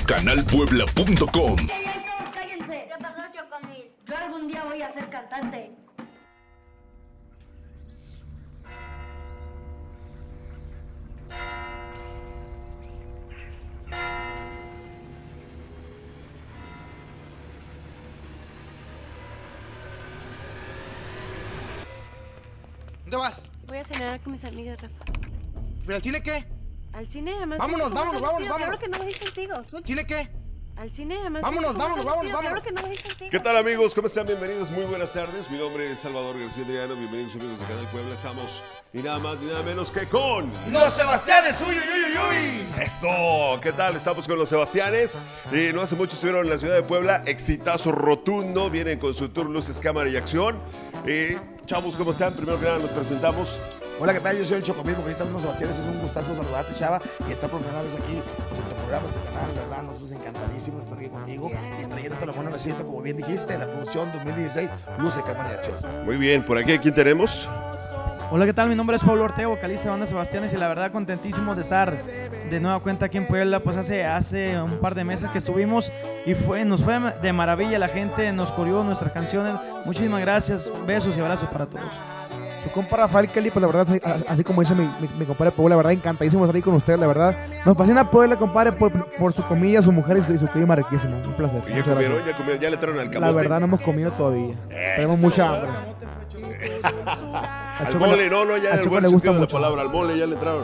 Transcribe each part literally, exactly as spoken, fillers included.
canal puebla punto com. Cállense. ¿Qué pasó, Chocomil? Yo algún día voy a ser cantante. ¿Dónde vas? Voy a cenar con mis amigas, Rafa. ¿Pero al cine qué? Al cine, además. Vámonos, vámonos, vámonos, vámonos. Claro que no voy a ir contigo. ¿Cine qué? Al cine, además. Vámonos, vámonos, vámonos, vámonos. Claro que no voy a ir contigo. ¿Qué tal, amigos? ¿Cómo están? Bienvenidos, muy buenas tardes. Mi nombre es Salvador García Adriano. Bienvenidos, amigos de Canal Puebla. Estamos ni nada más ni nada menos que con ¡Los Sebastianes! ¡Uy, uy, uy, uy! ¡Eso! ¿Qué tal? Estamos con los Sebastianes. Eh, no hace mucho estuvieron en la ciudad de Puebla. Exitazo rotundo. Vienen con su tour Luces, Cámara y Acción. Eh, chavos, ¿cómo están? Primero que nada nos presentamos. Hola, ¿qué tal? Yo soy el Chocomil, porque ahorita unos Sebastianes, es un gustazo saludarte, chava, y estar por primera vez aquí, pues en tu programa, en tu canal, ¿verdad? Nosotros encantadísimos de estar aquí contigo y trayéndote la buena receta, como bien dijiste, la producción dos mil dieciséis, Luces, Cámara y Acción. Muy bien, por aquí, ¿a quién tenemos? Hola, ¿qué tal? Mi nombre es Pablo Ortega, vocalista de Banda Sebastianes, y la verdad contentísimo de estar de nueva cuenta aquí en Puebla. Pues hace, hace un par de meses que estuvimos y fue, nos fue de maravilla, la gente nos coreó nuestras canciones. Muchísimas gracias, besos y abrazos para todos. Su compa Rafael Kelly, pues la verdad, así, así como dice mi, mi, mi compadre Puebla, la verdad, encantadísimo de estar ahí con ustedes, la verdad. Nos fascina Puebla, compadre, por, por su comida, su mujer y su, y su clima riquísimo. Un placer. ¿Ya comieron? ¿Ya comieron? ¿Ya le trajeron al camote? La verdad, no hemos comido todavía. Eso. Tenemos mucha hambre. Al mole, no, no, ya en el buen le gusta sentido de la mucho. palabra, al mole ya le entraron.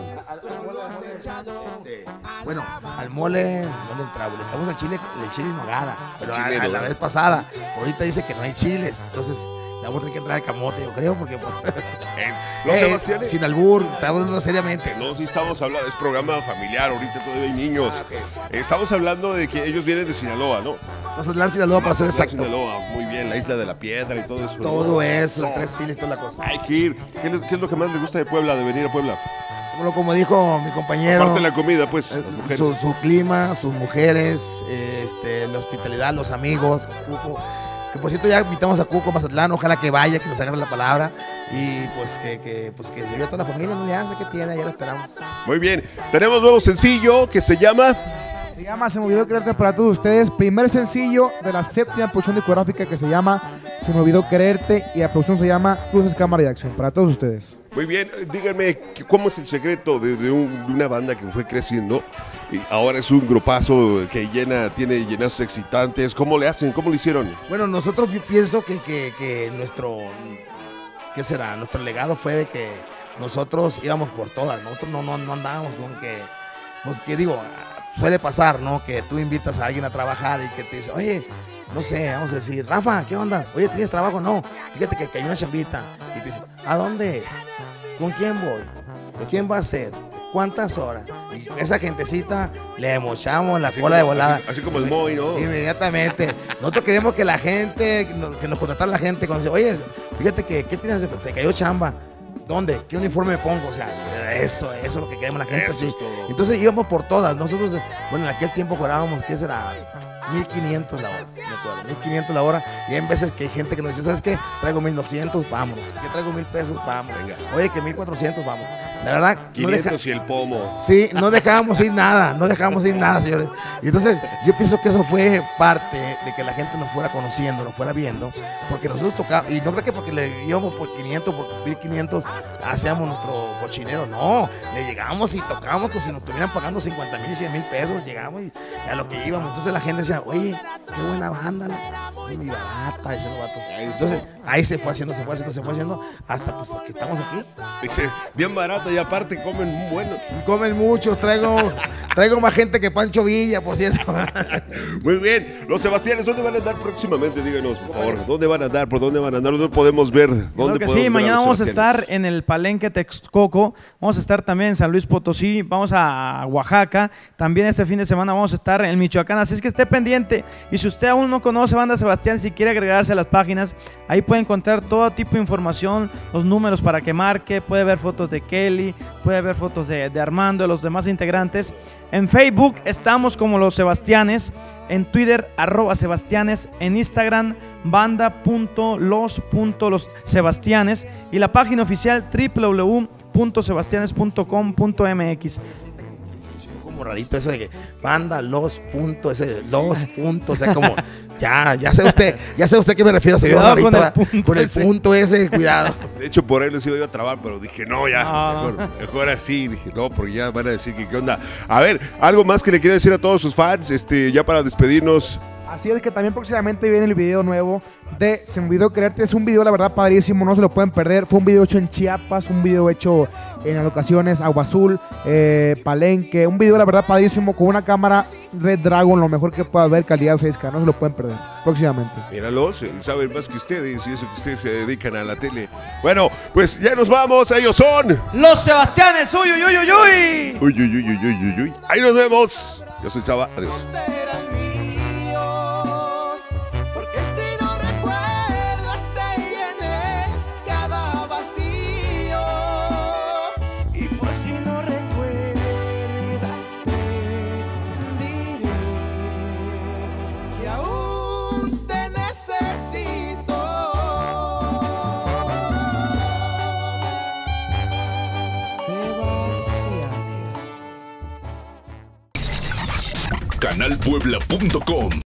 Bueno, al mole no le entramos, le entramos al chile, el chile en nogada, pero a, Chile, a la ¿no? vez pasada, ahorita dice que no hay chiles, entonces le vamos a tener que entrar al camote, yo creo, porque pues... Los Eh, Sebastianes. sin albur, trabajando seriamente. No, sí estamos hablando, es programa familiar, ahorita todavía hay niños. Ah, okay. Estamos hablando de que ellos vienen de Sinaloa, ¿no? Mazatlán, Sinaloa, para ser Mazatlán, exacto. Sinaloa, muy bien, la isla de la piedra y todo eso. Todo ¿no? eso, los tres chiles, toda la cosa. Hay que ir. ¿Qué, les- qué es lo que más les gusta de Puebla, de venir a Puebla? Como, como dijo mi compañero, Aparte de la comida, pues, eh, las mujeres. su, su clima, sus mujeres, eh, este, la hospitalidad, los amigos, Cuco. Que por cierto ya invitamos a Cuco Mazatlán, ojalá que vaya, que nos agarre la palabra y pues que, que, pues, que lleve a toda la familia, no le hace que tiene, ya lo esperamos. Muy bien. Tenemos nuevo sencillo que se llama... Se llama Se me olvidó quererte para todos ustedes. Primer sencillo de la séptima producción discográfica que se llama Se me olvidó quererte, y la producción se llama Luces, Cámara y Acción. Para todos ustedes. Muy bien, eh, díganme, ¿cómo es el secreto de, de un- de una banda que fue creciendo y ahora es un grupazo que llena, tiene llenazos excitantes? ¿Cómo le hacen? ¿Cómo lo hicieron? Bueno, nosotros yo pienso que, que, que nuestro, ¿qué será? Nuestro legado fue de que nosotros íbamos por todas, nosotros no, no, no andábamos con que, pues que digo, suele pasar, ¿no? Que tú invitas a alguien a trabajar y que te dice, oye, no sé, vamos a decir, Rafa, ¿qué onda? Oye, ¿tienes trabajo? No, fíjate que, que hay una chambita. Y te dice, ¿a dónde es? ¿Con quién voy? ¿Con quién va a ser? ¿Cuántas horas? Y esa gentecita le mochamos la Así cola de como- volada. así- así como el Moy, ¿no? Inmediatamente. Nosotros queremos que la gente, que nos, que nos contratara la gente cuando dice, oye, fíjate que, ¿qué tienes? de- Te cayó chamba. ¿Dónde? ¿Qué uniforme me pongo? O sea, eso, eso es lo que queremos la gente. Eso Sí. es todo. Entonces íbamos por todas. Nosotros, bueno, en aquel tiempo cobrábamos, ¿qué será? mil quinientos la hora, me acuerdo, mil quinientos la hora. Y hay veces que hay gente que nos dice, ¿sabes qué? Traigo mil doscientos, vámonos. Que traigo mil pesos, vamos. Oye, que mil cuatrocientos, vamos. La verdad, no deja- quinientos y el pomo. Sí, no dejábamos ir nada, no dejábamos ir nada, señores. Y entonces yo pienso que eso fue parte de que la gente nos fuera conociendo, nos fuera viendo, porque nosotros tocábamos, y no creo que porque le íbamos por quinientos, por mil quinientos, hacíamos nuestro cochinero, no, le llegábamos y tocábamos como si nos estuvieran pagando cincuenta mil, cien mil pesos, llegamos y a lo que íbamos. Entonces la gente decía, oye, qué buena banda, ¿no? Y barata, dicen los vatos. Entonces ahí se fue haciendo, se fue haciendo, se fue haciendo, hasta pues que estamos aquí. Dice, bien barata y aparte comen bueno. Comen mucho, traigo, traigo más gente que Pancho Villa, por cierto. Muy bien. Los Sebastianes, ¿dónde van a andar próximamente? Díganos, por favor. ¿Dónde van a andar? ¿Por dónde van a andar? ¿Dónde podemos ver? ¿Dónde Claro que podemos sí, ver mañana los vamos a Sebastianes? estar en el Palenque Texcoco, vamos a estar también en San Luis Potosí, vamos a Oaxaca, también este fin de semana vamos a estar en Michoacán, así es que esté pendiente. Y si usted aún no conoce Banda Sebastián, si quiere agregarse a las páginas, ahí puede encontrar todo tipo de información, los números para que marque, puede ver fotos de Kelly, puede ver fotos de, de Armando, de los demás integrantes. En Facebook estamos como Los Sebastianes, en Twitter arroba Sebastianes, en Instagram banda.los.los Sebastianes y la página oficial doble u doble u doble u punto sebastianes punto com punto m x. como rarito eso de que manda los puntos, ese los puntos, o sea, como ya, ya sé usted, ya sé usted a qué me refiero, señor. Cuidado Rarito, con el ¿verdad? punto con el ese. punto ese, cuidado. De hecho, por ahí les iba yo a trabar, pero dije, no, ya, No, no. mejor, mejor así. Dije, no, porque ya van a decir que qué onda. A ver, algo más que le quiero decir a todos sus fans, este, ya para despedirnos. Así es que también próximamente viene el video nuevo de Se me olvidó quererte. Es un video, la verdad, padrísimo, no se lo pueden perder. Fue un video hecho en Chiapas, un video hecho en las locaciones Agua Azul, eh, Palenque. Un video, la verdad, padrísimo, con una cámara Red Dragon, lo mejor que pueda haber, calidad seis K. No se lo pueden perder próximamente. Míralos, saben más que ustedes y eso que ustedes se dedican a la tele. Bueno, pues ya nos vamos, ellos son. Los Sebastianes, uy, uy, uy, uy, uy. Uy, uy, uy, uy, uy, uy, uy. Ahí nos vemos. Yo soy Chava, adiós. Serán míos, porque si no recuerdas te llené cada vacío, y por si no recuerdas te diré que aún te necesito. Sebastianes. canal puebla punto com